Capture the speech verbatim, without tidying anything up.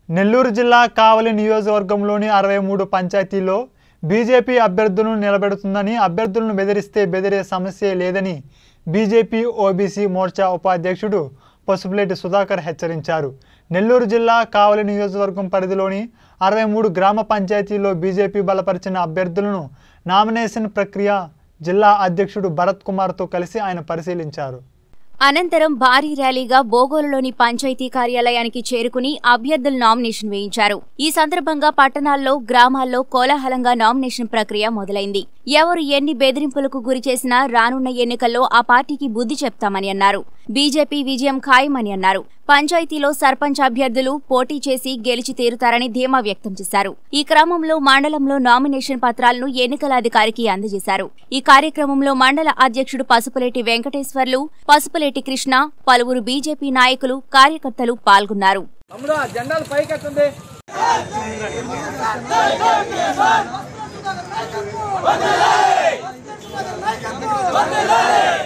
నెల్లూరు జిల్లా కావలి నియోజకవర్గంలోని అరవై మూడు పంచాయతీల్లో బీజేపీ అభ్యర్థులను నిలబెడుతుందని, అభ్యర్థులను బెదిరిస్తే బెదిరే సమస్యే లేదని బీజేపీ ఓబీసీ మోర్చా ఉపాధ్యక్షుడు పసుపులేటి సుధాకర్ హెచ్చరించారు. నెల్లూరు జిల్లా కావలి నియోజకవర్గం పరిధిలోని అరవై మూడు గ్రామ పంచాయతీల్లో బీజేపీ బలపరిచిన అభ్యర్థులను నామినేషన్ ప్రక్రియ జిల్లా అధ్యక్షుడు భరత్ కుమార్తో కలిసి ఆయన పరిశీలించారు. అనంతరం భారీ ర్యాలీగా బోగోలులోని పంచాయతీ కార్యాలయానికి చేరుకుని అభ్యర్థులు నామినేషన్ వేయించారు. ఈ సందర్భంగా పట్టణాల్లో, గ్రామాల్లో కోలాహలంగా నామినేషన్ ప్రక్రియ మొదలైంది. ఎవరు ఎన్ని బెదిరింపులకు గురి చేసినా రానున్న ఎన్నికల్లో ఆ పార్టీకి బుద్ధి చెప్తామని అన్నారు. బీజేపీ విజయం ఖాయమని అన్నారు. పంచాయతీలో సర్పంచ్ అభ్యర్థులు పోటీ చేసి గెలిచి తీరుతారని ధీమా వ్యక్తం చేశారు. ఈ క్రమంలో మండలంలో నామినేషన్ పత్రాలను ఎన్నికల అధికారికి అందజేశారు. ఈ కార్యక్రమంలో మండల అధ్యక్షుడు పసుపులేటి వెంకటేశ్వర్లు, పసుపులేటి కృష్ణ, పలువురు బీజేపీ నాయకులు, కార్యకర్తలు పాల్గొన్నారు. వందలే వందలే